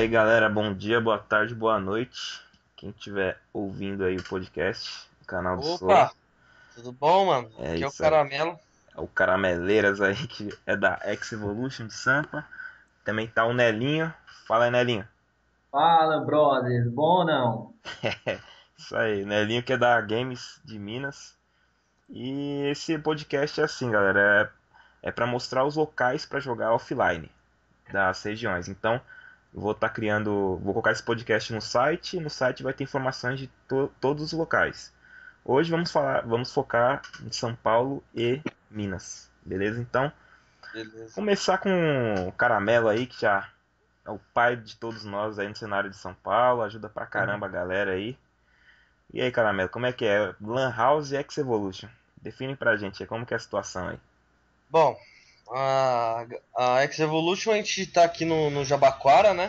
aí, galera, bom dia, boa tarde, boa noite. Quem estiver ouvindo aí o podcast, o canal do Soa. Opa, tudo bom, mano? É Aqui é o isso aí. Caramelo. É o Carameleiras aí, que é da X Evolution de Sampa. Também tá o Nelinho. Fala aí, Nelinho. Fala, brothers. Bom ou não? Isso aí, Nelinho que é da Games de Minas. E esse podcast é assim, galera, é para mostrar os locais para jogar offline das regiões. Então, eu vou estar criando, vou colocar esse podcast no site. No site vai ter informações de todos os locais. Hoje vamos focar em São Paulo e Minas, beleza? Então, Beleza. começar com o Caramelo aí, que já é o pai de todos nós aí no cenário de São Paulo, ajuda pra caramba a galera aí. E aí, Caramelo, como é que é? Lan House e X Evolution. Define pra gente aí como que é a situação aí. Bom, a X-Evolution a gente tá aqui no Jabaquara, né?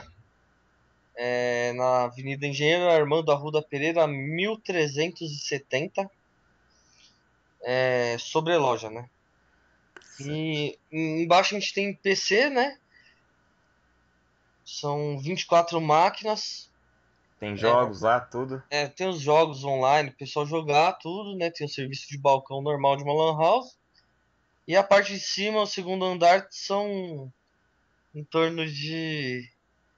Na Avenida Engenheiro Armando Arruda Pereira, 1370, sobre loja, né? E embaixo a gente tem PC, né? São 24 máquinas. Tem É, jogos lá, tudo. tem os jogos online, o pessoal jogar tudo, né? Tem o serviço de balcão normal de uma lan house. E a parte de cima, o segundo andar, são em torno de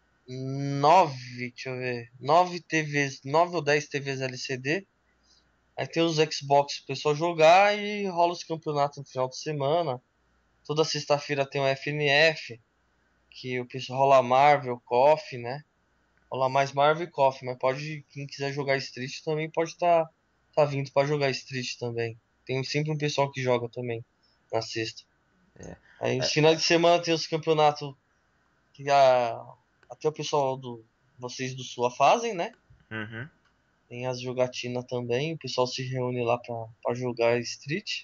deixa eu ver, nove TVs, 9 ou 10 TVs LCD. Aí tem os Xbox pro pessoal jogar e rola os campeonatos no final de semana. Toda sexta-feira tem o FNF, que o pessoal rola Marvel, KOF, né? Rola mais Marvel e KOF, mas pode, quem quiser jogar Street também pode tá vindo pra jogar Street também. Tem sempre um pessoal que joga também na sexta. Aí os É, finais de semana tem os campeonatos que até o pessoal vocês do Sul fazem, né? uhum. Tem as jogatinas também, o pessoal se reúne lá pra jogar Street.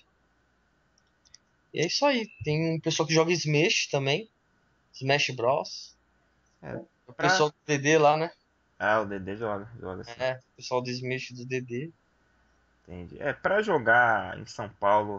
E é isso aí. Tem um pessoal que joga Smash também, Smash Bros. É, O pra... pessoal do DD lá, né? Ah, o Dedê joga assim. O pessoal do Smash do DD. Entendi. É, pra jogar em São Paulo,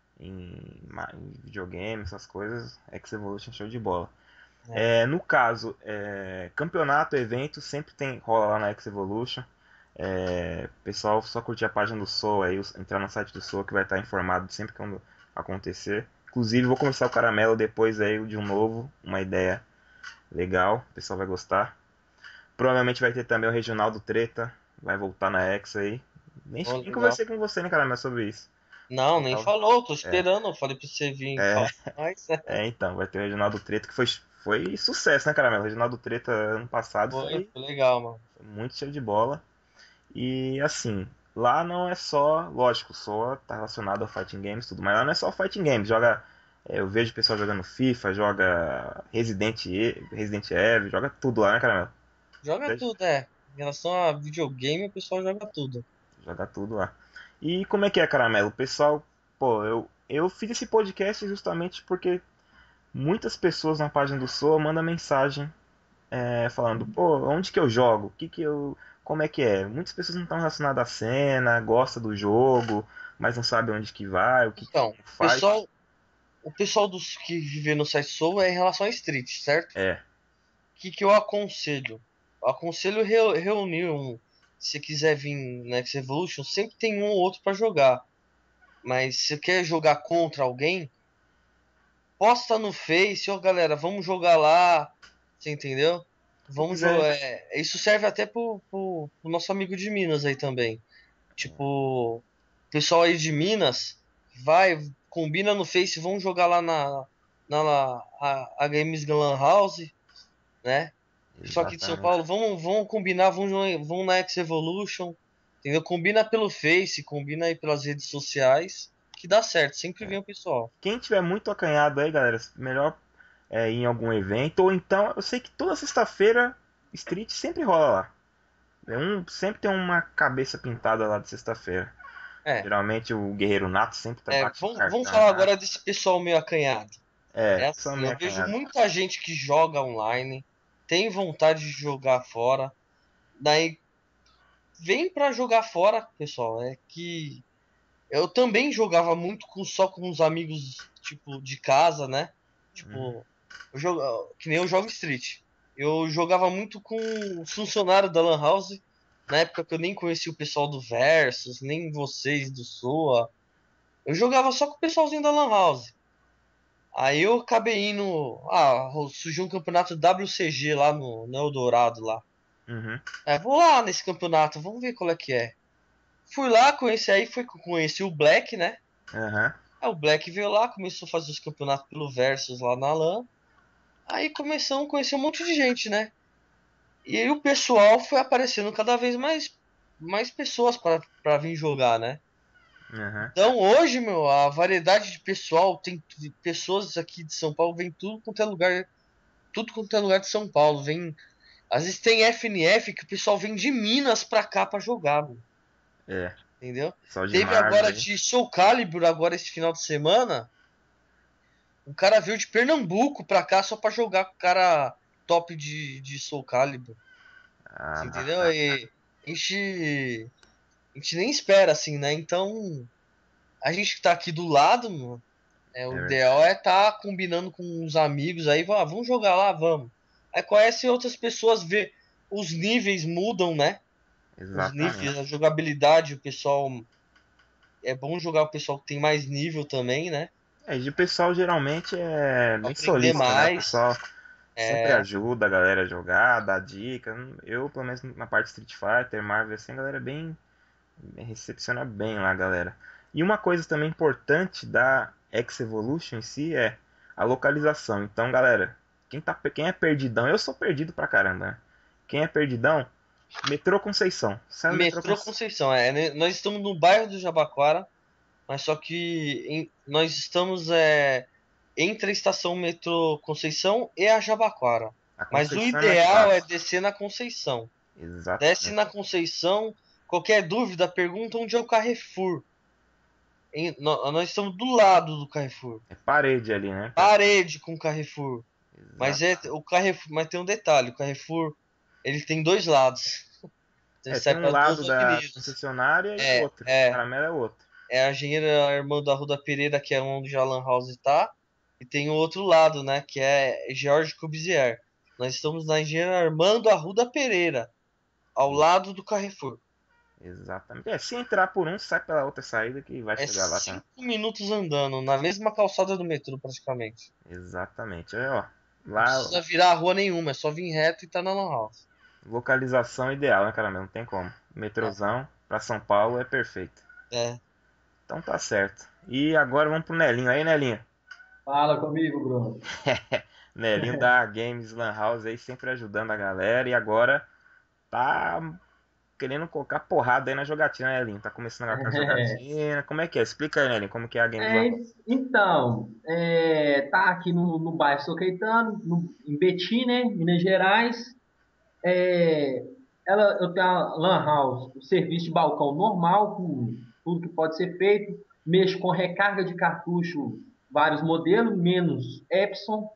em videogame, essas coisas, X-Evolution show de bola. É. É, no caso, campeonato, evento, sempre tem, rola lá na X-Evolution. Pessoal, só curtir a página do Soul aí, entrar no site do Soul que vai estar informado sempre quando acontecer. Inclusive, vou começar o Caramelo depois aí de um novo, uma ideia legal, o pessoal vai gostar. Provavelmente vai ter também o Regional do Treta, vai voltar na X aí. Oh, Nem legal. conversei com você, né, Caramelo, sobre isso. Não, Eu nem tava- falou, tô É, esperando. Eu falei pra você vir é, falar mais. então, vai ter o Reginaldo Treta, que foi sucesso, né, cara? O Reginaldo Treta ano passado Foi legal, mano. foi muito cheio de bola. E assim, lá não é só, lógico, só tá relacionado ao Fighting Games, tudo, mas lá não é só Fighting Games, eu vejo o pessoal jogando FIFA, joga Resident Evil, joga tudo lá, né, cara? Joga tudo, é. Em relação a videogame, o pessoal joga tudo. Joga tudo lá. E como é que é, Caramelo? O pessoal, pô, eu fiz esse podcast justamente porque muitas pessoas na página do Soa mandam mensagem falando, pô, onde que eu jogo? Como é que é? Muitas pessoas não estão relacionadas à cena, gostam do jogo, mas não sabem onde que vai, Então, como faz. o pessoal dos que vive no site Soul é em relação a Street, certo? É, Que eu aconselho? Eu aconselho reunir um. Se você quiser vir na X Evolution, sempre tem um ou outro pra jogar. Mas se você quer jogar contra alguém, posta no Face, ó galera, vamos jogar lá. Você entendeu? Vamos pois é, jogar. Isso serve até pro nosso amigo de Minas aí também. Tipo, o pessoal aí de Minas, vai, combina no Face, vamos jogar lá a Games Lan House, né? Só aqui de São exatamente. Paulo, vamos combinar, vamos na X Evolution, entendeu? Combina pelo Face, combina aí pelas redes sociais, que dá certo, sempre vem o pessoal. Quem tiver muito acanhado aí, galera, melhor ir em algum evento, ou então, eu sei que toda sexta-feira Street sempre rola lá. Sempre tem uma cabeça pintada lá de sexta-feira. É, Geralmente o Guerreiro Nato sempre bate vamos cartão falar lá. agora desse pessoal meio acanhado. É Só assim, meio eu vejo acanhado. muita gente que joga online, tem vontade de jogar fora, daí vem pra jogar fora, pessoal. É que eu também jogava muito só com os amigos, tipo, de casa, né? Tipo, que nem eu jogo Street. Eu jogava muito com os funcionários da Lan House, na época que eu nem conhecia o pessoal do Versus, nem vocês do Soa. Eu jogava só com o pessoalzinho da Lan House. Aí eu acabei indo. Surgiu um campeonato WCG lá no Eldorado lá. Uhum. Vou lá nesse campeonato, vamos ver qual é que é. Fui lá, conheci o Black, né? Aham. Aí o Black veio lá, começou a fazer os campeonatos pelo Versus lá na LAN. Aí começamos a conhecer um monte de gente, né? E aí o pessoal foi aparecendo cada vez mais pessoas para vir jogar, né? Aham. Então hoje, meu, a variedade de pessoal, tem pessoas aqui de São Paulo, vem tudo quanto é lugar de São Paulo. Vem, às vezes tem FNF que o pessoal vem de Minas pra cá pra jogar, mano, É. entendeu? Pessoal de Teve Mars agora aí. de Soul Calibur, agora esse final de semana, um cara veio de Pernambuco pra cá só pra jogar com o cara top de Soul Calibur, Ah, você entendeu? bacana. E a gente nem espera assim, né? Então, a gente que tá aqui do lado, mano, É o verdade. ideal é estar combinando com os amigos aí, vamos jogar lá, vamos. Aí conhece outras pessoas, vê os níveis mudam, né? Os níveis, Exatamente. a jogabilidade, o pessoal. É bom jogar o pessoal que tem mais nível também, né? É, de pessoal geralmente é Pra bem aprender solícito, né? O mais. pessoal sempre É, ajuda a galera a jogar, dá dica. Eu, pelo menos na parte Street Fighter, Marvel, assim, a galera recepciona bem lá, galera. E uma coisa também importante da X Evolution em si é a localização. Então, galera, quem é perdidão, eu sou perdido pra caramba, né? Quem é perdidão, Metrô Conceição. Sai no Metrô Metrô Conceição. Conceição, né? Nós estamos no bairro do Jabaquara, mas só que nós estamos entre a estação Metrô Conceição e a Jabaquara. A Mas o Conceição é mais ideal é fácil. descer na Conceição. Desce Exatamente. na Conceição. Qualquer dúvida, pergunta onde é o Carrefour. Nós estamos do lado do Carrefour. É parede ali, né? Parede com o Carrefour. Mas Exato. o Carrefour, mas tem um detalhe, o Carrefour, ele tem dois lados. Então ele É, tem sai um para duas lado da avenidas. concessionária e o É, outro. é, Caramelo é o outro. é a engenheira Armando Arruda Pereira, que é onde a Lan House tá, e tem o outro lado, né, que é George Cubizier. Nós estamos na engenheira Armando Arruda Pereira, ao lado do Carrefour. Exatamente. É, se entrar por um, sai pela outra saída que vai É chegar lá também. 5 minutos andando, na mesma calçada do metrô, praticamente. Exatamente. Aí, ó. Não Lá, precisa virar a rua nenhuma, é só vir reto e tá na Lan House. localização ideal, né, Caramelo? Não tem como. É, Metrozão pra São Paulo é perfeito. é. Então tá certo. E agora vamos pro Nelinho. Aí, Nelinho. Fala comigo, Bruno. Nelinho da Games Lan House aí sempre ajudando a galera. E agora tá querendo colocar porrada aí na jogatina, né, Nelinho? Tá começando agora com a jogatina. Como é que é? Explica aí, Nelinho, como que é a Games Lan House. Então, tá aqui no bairro São Caetano, em Betim, né, Minas Gerais. É, eu tenho a Lan House, o serviço de balcão normal, com tudo que pode ser feito. Mexo com recarga de cartucho, vários modelos, menos Epson.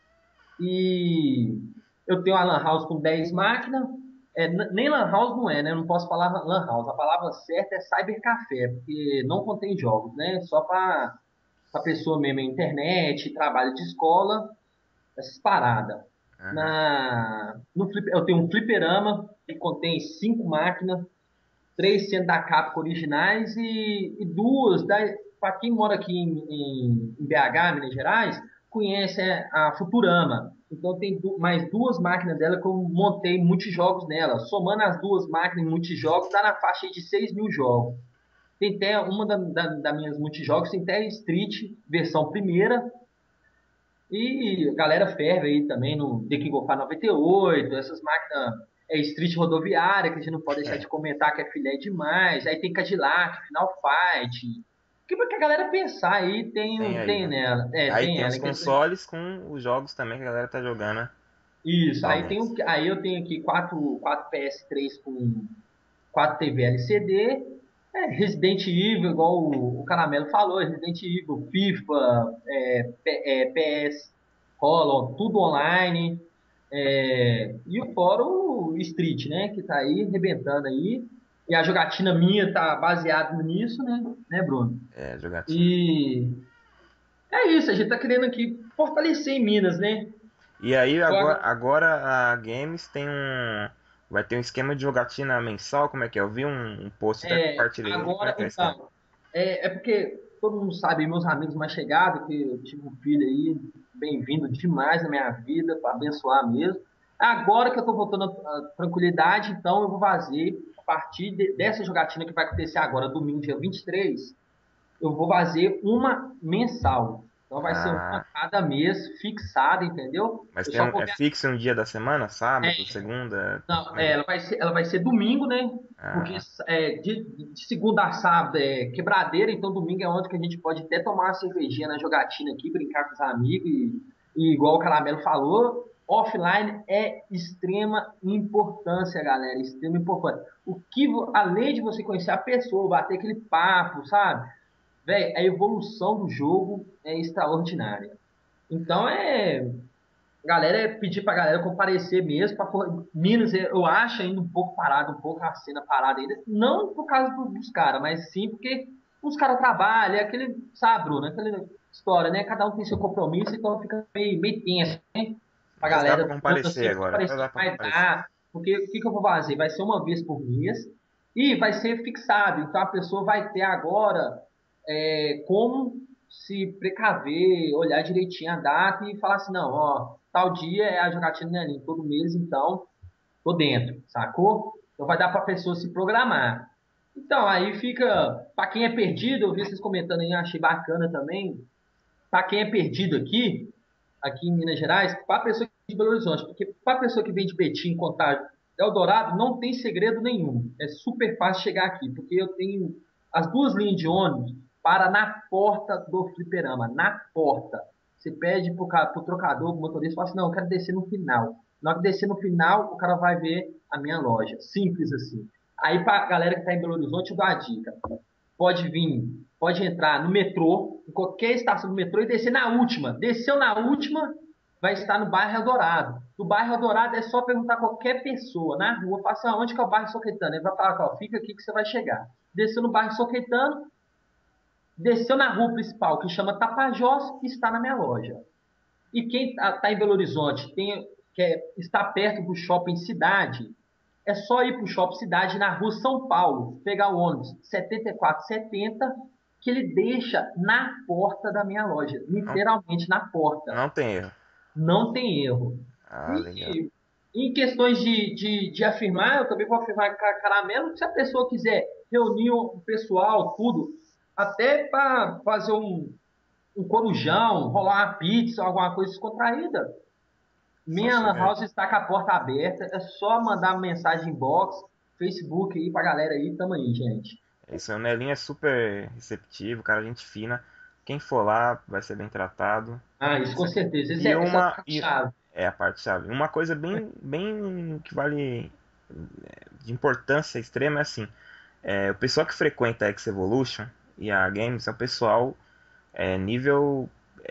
E eu tenho a Lan House com 10 máquinas. Nem Lan House não é, né? Eu não posso falar Lan House. A palavra certa é Cybercafé, porque não contém jogos, né? Só para a pessoa mesmo, internet, trabalho de escola, essas paradas. Aham. Eu tenho um fliperama que contém 5 máquinas, 3 sendo da Capcom originais e duas para quem mora aqui em BH, Minas Gerais, conhece a Futurama. Então tem mais duas máquinas dela que eu montei muitos jogos nela. Somando as duas máquinas em multijogos, dá na faixa de 6 mil jogos. Tem até uma das minhas multijogos, tem até Street, versão primeira. E a galera ferve aí também no The King of Fighters 98, essas máquinas Street rodoviária, que a gente não pode deixar de comentar que é filé demais. Aí tem Cadillac, Final Fight. Que a galera pensar aí Tem aí, tem né? nela. Aí Tem tem ela. os consoles com os jogos também que a galera tá jogando, né? Isso, Atualmente. aí eu tenho aqui quatro PS3 com 4 TV LCD. Resident Evil, igual o Caramelo falou, Resident Evil, FIFA, PS, Hollow, tudo online. E fora o Street, né? Que tá aí arrebentando aí. E a jogatina minha tá baseada nisso, né, Bruno? É, jogatina. E é isso, a gente tá querendo aqui fortalecer em Minas, né? E aí agora, Agora, agora a Games tem um. Vai ter um esquema de jogatina mensal, como é que é? Eu vi um post, até compartilhei ele. Como é agora, que é o esquema? então, é porque todo mundo sabe, meus amigos mais chegados, que eu tive um filho aí, bem-vindo demais na minha vida, para abençoar mesmo. Agora que eu tô voltando à tranquilidade, então eu vou fazer, a partir dessa jogatina que vai acontecer agora, domingo, dia 23, eu vou fazer uma mensal. Então vai ser uma Ah, cada mês, fixada, entendeu? mas Eu tem só um, vou é ver. fixo um dia da semana? É, Sábado, segunda? não, Como é que é? ela vai ser domingo, né? Porque Ah, de segunda a sábado é quebradeira, então domingo é onde que a gente pode até tomar uma cervejinha na jogatina aqui, brincar com os amigos e igual o Caramelo falou, offline é extrema importância, galera, extrema importância. Além de você conhecer a pessoa, bater aquele papo, sabe? Velho, a evolução do jogo é extraordinária. Então galera é pedir pra galera comparecer mesmo. Minas, eu acho ainda um pouco parado, um pouco a cena parada ainda. Não por causa dos caras, mas sim porque os caras trabalham, é aquele, sabe, Bruno, aquela história, né? Cada um tem seu compromisso, então fica meio tenso, né? Pra mas dá pra galera, tanto comparecer assim, agora. Agora dá comparecer, pra vai comparecer. dar. Porque o que que eu vou fazer? Vai ser uma vez por mês e vai ser fixado. Então a pessoa vai ter agora como se precaver, olhar direitinho a data e falar assim, não, ó, tal dia é a jogatina do Nelinho, todo mês, então tô dentro, sacou? Então vai dar pra pessoa se programar. Então, aí fica, pra quem é perdido, eu vi vocês comentando aí, achei bacana também, pra quem é perdido aqui em Minas Gerais, pra pessoa que vem de Belo Horizonte, porque pra pessoa que vem de Betim, Contagem, Eldorado, não tem segredo nenhum. É super fácil chegar aqui, porque eu tenho as duas linhas de ônibus para na porta do fliperama, na porta. Você pede pro trocador, pro motorista, fala assim, não, eu quero descer no final. Na hora que descer no final, o cara vai ver a minha loja. Simples assim. Aí, pra galera que está em Belo Horizonte, eu dou a dica. Pode vir, pode entrar no metrô, em qualquer estação do metrô e descer na última. Desceu na última, vai estar no bairro Eldorado. No bairro Eldorado é só perguntar a qualquer pessoa na rua, fala assim, onde que é o bairro Soquetano? Ele vai falar, ó, fica aqui que você vai chegar. Desceu no bairro Soquetano, desceu na rua principal, que chama Tapajós, e está na minha loja. E quem está em Belo Horizonte, está perto do shopping Cidade, é só ir para o shopping Cidade na rua São Paulo, pegar o ônibus 7470, que ele deixa na porta da minha loja, Não, literalmente na porta. não tem erro. Não tem erro. Ah, legal. E em questões de afirmar, eu também vou afirmar com a Caramelo, se a pessoa quiser reunir o pessoal, tudo, até para fazer um corujão, rolar uma pizza, alguma coisa descontraída. Só Minha lan chegar aí. house está com a porta aberta. É só mandar mensagem inbox, Facebook aí pra galera aí. Tamo aí, gente. Esse o Nelinho é super receptivo, cara, gente fina. Quem for lá vai ser bem tratado. Ah, isso com Isso- certeza. E Essa é a uma. E, parte-chave. é a parte-chave. Uma coisa bem que vale de importância extrema é assim. O pessoal que frequenta a X Evolution e a Games é o pessoal nível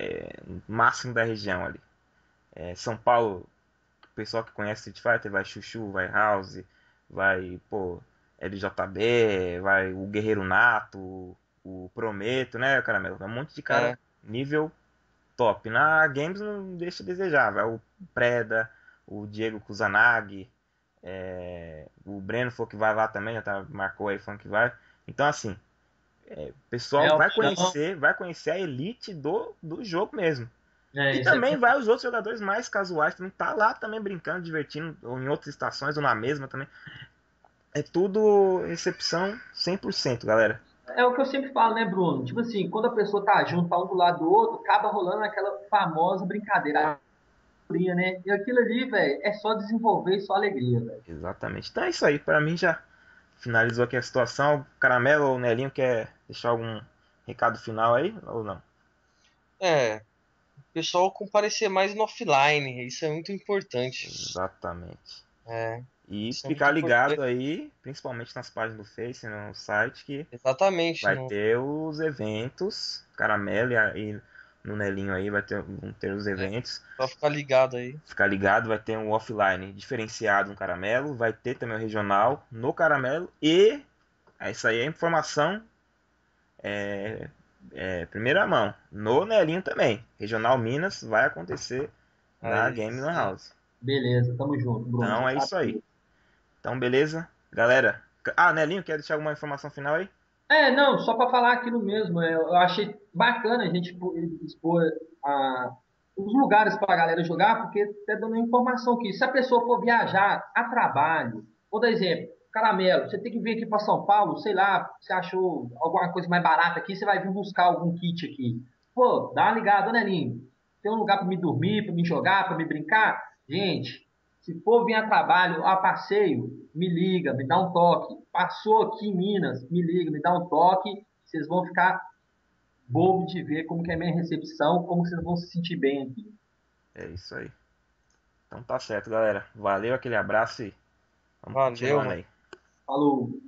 máximo da região ali. São Paulo, o pessoal que conhece Street Fighter vai Chuchu, vai House, vai, pô, LJB, vai o Guerreiro Nato, o Prometo, né, Caramelo? É um monte de cara É, nível top. Na Games não deixa a desejar, vai o Preda, o Diego Kusanagi, o Breno falou que vai lá também, já tá, marcou aí falando que vai. Então, assim, o pessoal É o chão. vai conhecer a elite do jogo mesmo. É, E isso é também verdade. vai os outros jogadores mais casuais também tá lá também brincando, divertindo, ou em outras estações, ou na mesma também. É tudo recepção 100%, galera. É o que eu sempre falo, né, Bruno? Tipo assim, quando a pessoa tá junto, tá um do lado do outro, acaba rolando aquela famosa brincadeira, a figurinha, né? E aquilo ali, velho, é só desenvolver e só alegria, velho. Exatamente. Então é isso aí. Pra mim já finalizou aqui a situação. Caramelo ou Nelinho quer deixar algum recado final aí ou não? é, o pessoal comparecer mais no offline, isso é muito importante. Exatamente. É, E isso é ficar muito ligado importante. aí, principalmente nas páginas do Face, no site, que Exatamente, vai ter os eventos. Caramelo e no Nelinho aí vão ter os é, eventos. só ficar ligado aí. Ficar ligado, vai ter um offline diferenciado no Caramelo, vai ter também o regional no Caramelo e isso aí é informação primeira mão. No Nelinho também. Regional Minas vai acontecer da Aí Game Lan sim. House. Beleza, tamo junto, Bruno. Então é isso aí. Então, beleza? Galera. Ah, Nelinho, quer deixar alguma informação final aí? Não, só para falar aquilo mesmo. Eu achei bacana a gente expor a, os lugares para a galera jogar, porque tá dando informação que se a pessoa for viajar a trabalho, vou dar exemplo, Caramelo, você tem que vir aqui para São Paulo, sei lá, você achou alguma coisa mais barata aqui, você vai vir buscar algum kit aqui. Pô, dá uma ligada, né, Ninho? Tem um lugar para me dormir, para me jogar, para me brincar? Gente, se for vir a trabalho, a passeio, me liga, me dá um toque. Passou aqui em Minas, me liga, me dá um toque. Vocês vão ficar bobo de ver como que é a minha recepção, como vocês vão se sentir bem aqui. É isso aí. Então tá certo, galera. Valeu, aquele abraço e vamos Valeu, continuando mano. aí. Falou!